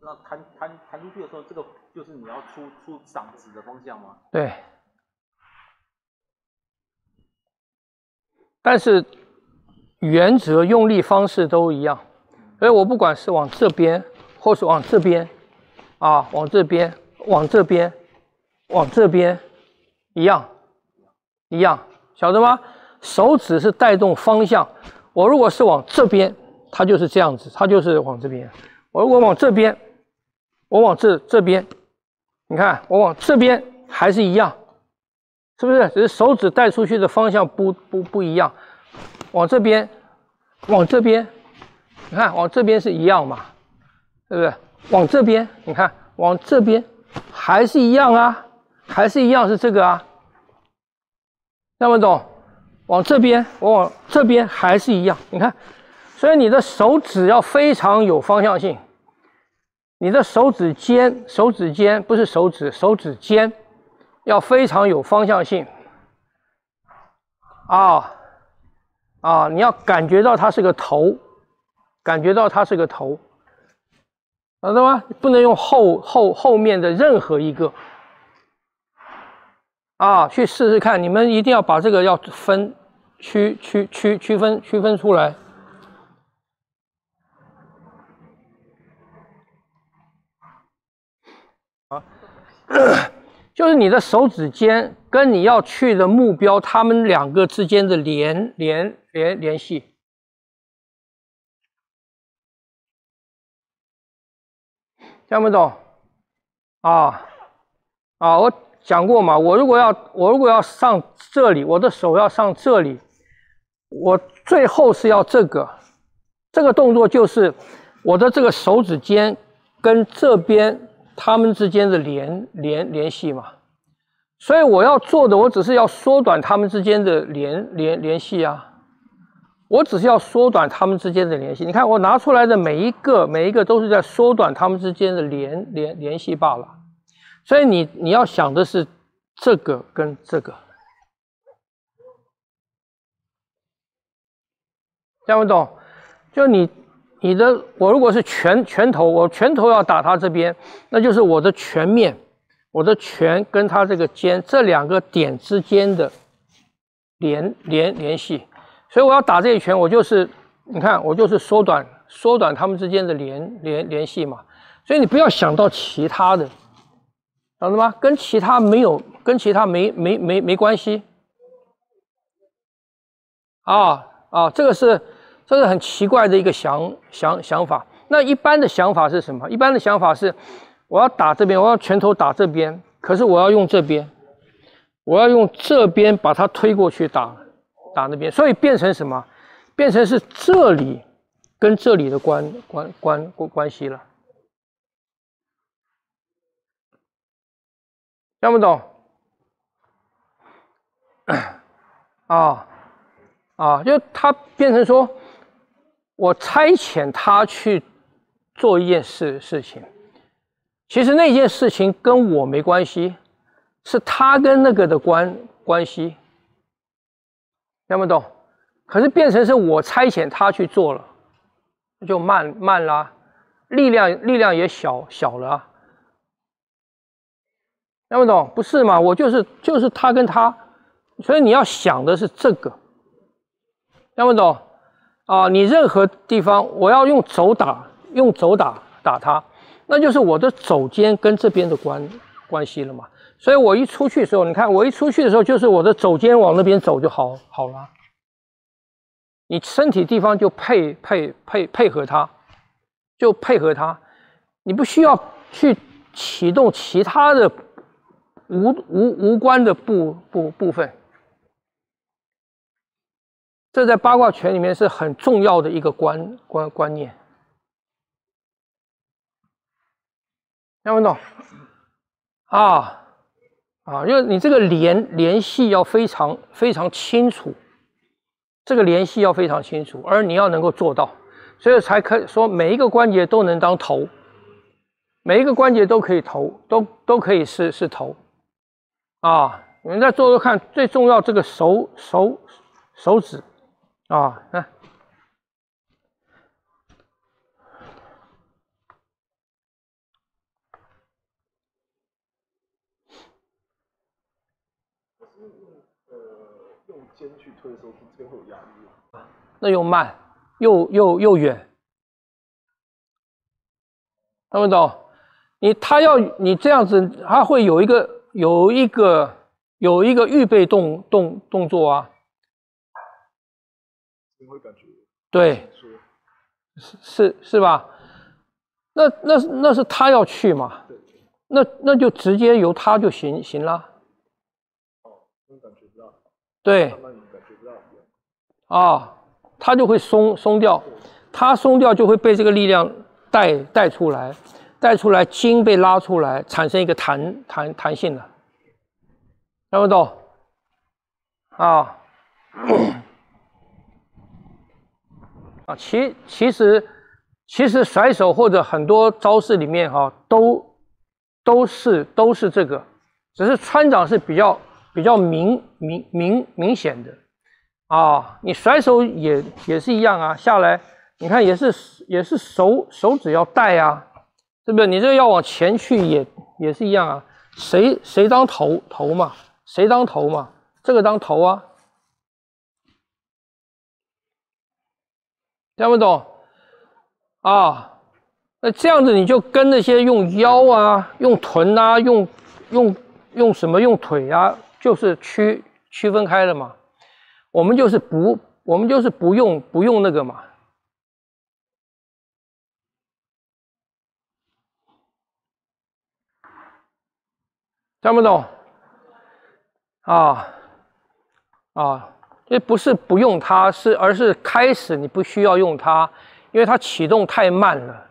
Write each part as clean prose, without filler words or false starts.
那弹出去的时候，这个就是你要出掌指的方向吗？ 对。但是原则、用力方式都一样，所以我不管是往这边，或是往这边，啊，往这边，往这边，往这边，一样，一样，晓得吗？手指是带动方向。我如果是往这边，它就是这样子，它就是往这边。我如果往这边，我往这边，你看我往这边还是一样，是不是？只是手指带出去的方向不一样。往这边，往这边，你看往这边是一样嘛，对不对？往这边，你看往这边还是一样啊，还是一样是这个啊，听不懂？往这边，我往这边还是一样，你看，所以你的手指要非常有方向性。你的手指尖不是手指，手指尖要非常有方向性啊！你要感觉到它是个头，感觉到它是个头，晓得吗？不能用后面的任何一个啊，去试试看。你们一定要把这个要区分出来。就是你的手指尖跟你要去的目标，它们两个之间的联系。听不懂？我讲过嘛，我如果要上这里，我的手要上这里，我最后是要这个动作，就是我的这个手指尖跟这边它们之间的联系嘛。所以我要做的，我只是要缩短它们之间的联系啊。我只是要缩短它们之间的联系。你看我拿出来的每一个都是在缩短它们之间的联系罢了。所以你要想的是这个跟这个，听不懂？就你的，我如果是拳头，我拳头要打它这边，那就是我的拳面，我的拳跟它这个尖这两个点之间的联系。所以我要打这一拳，我就是你看，我就是缩短它们之间的联系嘛。所以你不要想到其他的，晓得吗？跟其他没关系这个是很奇怪的一个想法。那一般的想法是什么？一般的想法是，我要打这边，我要拳头打这边，可是我要用这边，我要用这边把它推过去打那边，所以变成什么？变成是这里跟这里的关系了，听不懂？就它变成说，我差遣他去做一件事情，其实那件事情跟我没关系，是他跟那个的关系。听不懂？可是变成是我差遣他去做了，就慢啦，力量也小了啊。听不懂？不是嘛？我就是他跟他，所以你要想的是这个。听不懂？你任何地方我要用肘打它，那就是我的肘尖跟这边的关系了嘛。所以我一出去的时候，你看我一出去的时候，就是我的肘尖往那边走就好了。你身体地方就配合它，你不需要去启动其他的无关的部分。这在八卦拳里面是很重要的一个观念，听不懂？因为你这个联系要非常清楚，这个联系要非常清楚，而你要能够做到，所以才可以说每一个关节都能当头，每一个关节都可以头，都可以是头你们再做做看，最重要这个手指看。 用肩去推的时候，这边会有压力。 那又慢，又远，懂不懂？他要你这样子，他会有一个预备动作啊。 你会感觉对，是吧？那是他要去嘛？那就直接由他就行了。 哦，感觉不到。 对。 慢慢感觉不到。 啊，他就会松掉，他松掉就会被这个力量带出来，筋被拉出来，产生一个弹性了，懂不懂？啊，啊，其实甩手或者很多招式里面哈，都是这个，只是穿掌是比较明显的。啊，你甩手也是一样啊，下来你看也是手指要带啊，对不对？你这个要往前去也是一样啊，谁当头嘛，谁当头嘛，这个当头啊，听不懂啊？那这样子你就跟那些用腰啊、用臀啊、用什么用腿啊，就是区分开了嘛。我们就是不用那个嘛，听不懂？这不是不用它，而是开始你不需要用它，因为它启动太慢了，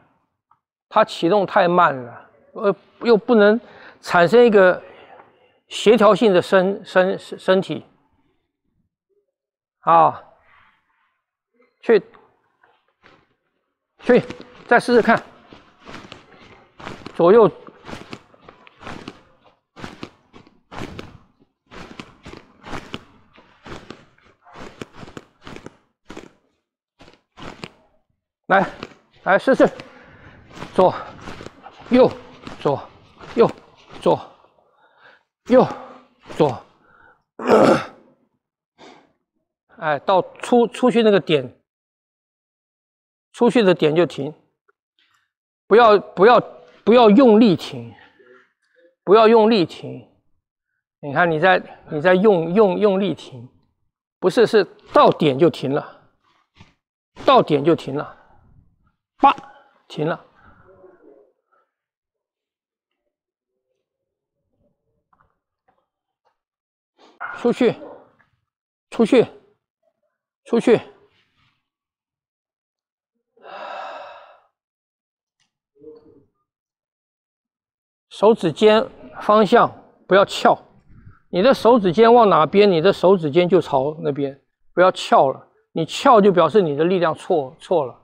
又不能产生一个协调性的身体。啊，去，再试试看，左右，来试试，左右左右左右左。哎，到出去那个点，出去的点就停，不要用力停，不要用力停。你看你在用力停，不是到点就停了，到点就停了，叭停了。出去。手指尖方向不要翘，你的手指尖往哪边，你的手指尖就朝那边，不要翘了。你翘就表示你的力量错了。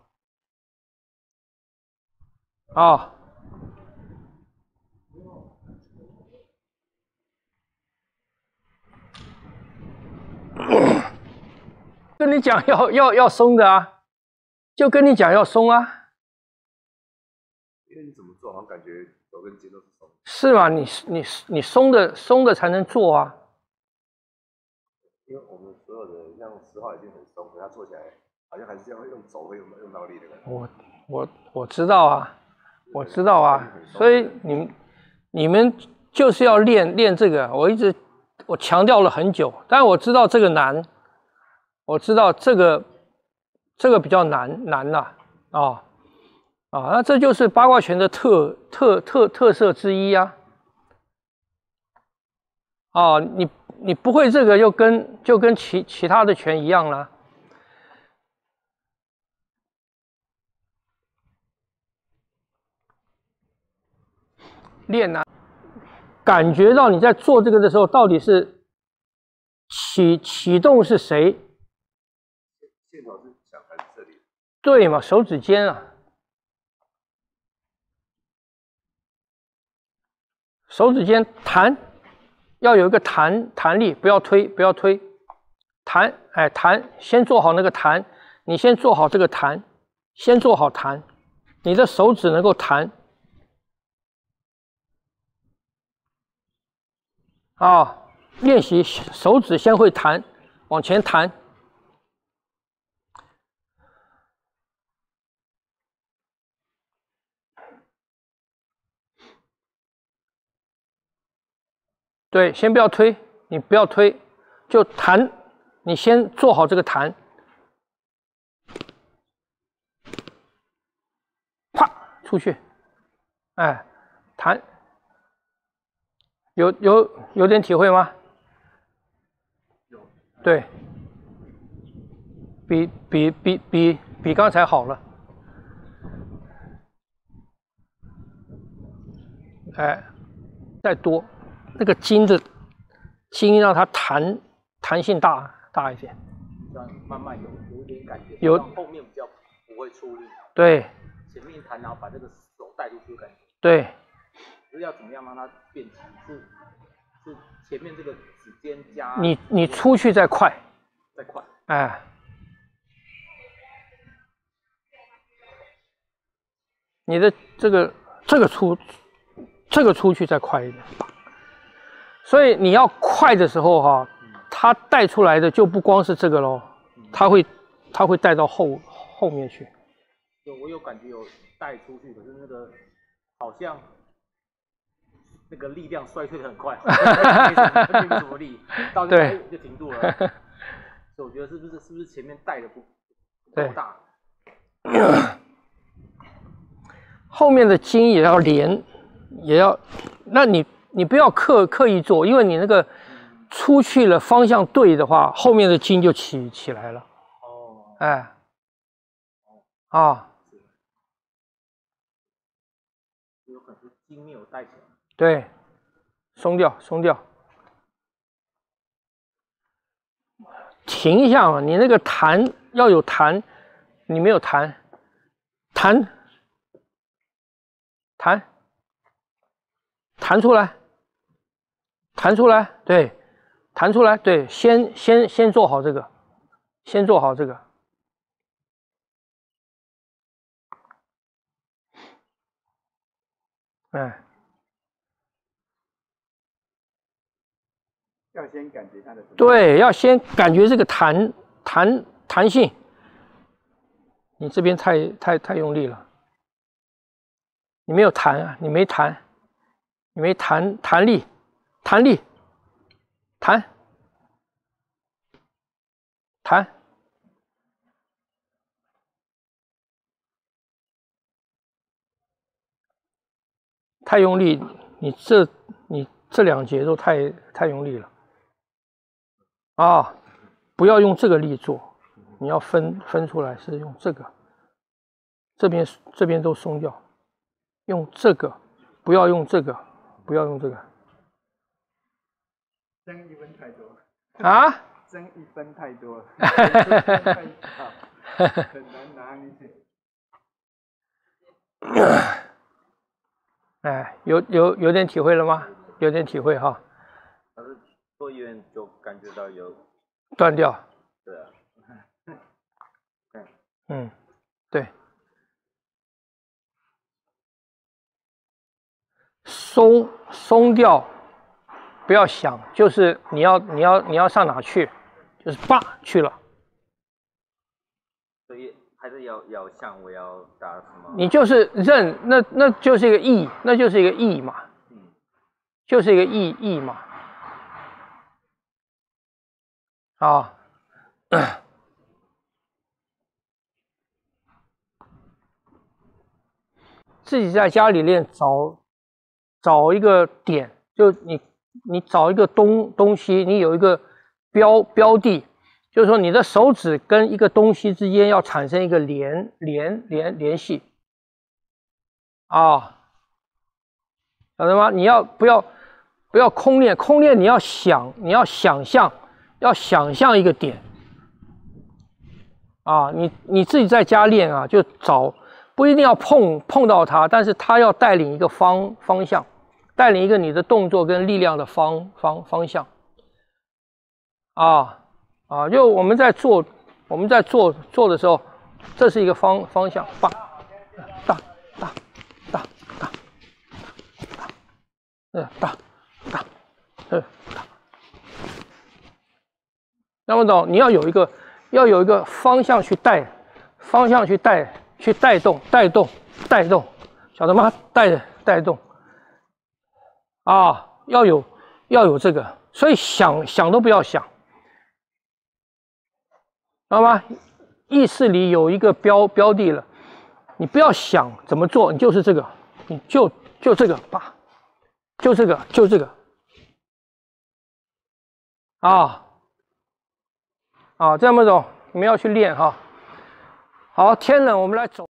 啊。跟你讲要松的啊，就跟你讲要松啊。 因为你怎么做，好像感觉手跟筋都是松。 是吗？你松的才能做啊。 因为我们所有的像10号已经很松，可它做起来好像还是要用手会用到力的感觉。 我知道啊，我知道啊，所以你们就是要练这个，我强调了很久，但我知道这个难，我知道这个比较难啦那这就是八卦拳的特色之一啊。你不会这个就跟其他的拳一样了。练啊，感觉到你在做这个的时候，到底是启动是谁？ 线条是想还是这里？ 对嘛，手指尖啊，手指尖弹，要有一个弹力，不要推，弹，弹，先做好那个弹，你先做好这个弹，先做好弹，你的手指能够弹。 练习手指先会弹，往前弹。对，先不要推，你不要推，就弹，你先做好这个弹。啪，出去，哎，弹，有点体会吗？有。对，比刚才好了。哎，再多。那个筋让它弹性大一点， 这样慢慢有点感觉， 有后面比较不会出力。 对， 前面一弹，然后把这个手带出去的感觉。 对， 是要怎么样让它变齐？是前面这个指尖加你出去再快，哎，你的这个出去再快一点。所以你要快的时候哈，它带出来的就不光是这个咯，它会带到后面去。 我有感觉有带出去，可是那个好像那个力量衰退的很快，没什么力，到这边就停住了。所以我觉得是不是前面带的不够大？ 后面的筋也要连，那你不要刻意做，因为你那个出去了方向对的话，后面的筋就起来了。哦，哎，啊， 有很多筋没有带起来。 对，松掉。停一下嘛，你那个弹要有弹，你没有弹出来，对，弹出来，对，先做好这个，哎， 要先感觉它的， 对，要先感觉这个弹性，你这边太用力了，你没有弹啊，你没弹力。弹，太用力，你这两节都太用力了啊！不要用这个力做，你要分出来是用这个，这边都松掉，用这个，不要用这个。 增1分太多啊！ 增1分太多了，很难拿捏。 哎，有点体会了吗？有点体会哈。 但是做医院就感觉到有断掉。 对啊。 对。松掉。不要想，就是你要上哪去，就是叭去了。 所以还是要想我要打什么。 你就是认，那就是一个意，那就是一个意嘛，就是一个意嘛。啊，自己在家里练，找一个点，就你找一个东西，你有一个标的，就是说你的手指跟一个东西之间要产生一个联系啊，晓得吗？你要不要空练？空练你要想象一个点啊，你自己在家练啊，就找不一定要碰到它，但是它要带领一个方向。带领一个你的动作跟力量的方向，就我们在做的时候，这是一个方向，大， 那么懂？你要有一个方向去带，方向去带动，晓得吗？带动啊，要有这个，所以想都不要想，知道吗？意识里有一个标的了，你不要想怎么做，你就是这个，你就这个吧，就这个啊，这样么种，你们要去练哈。好，天冷我们来走。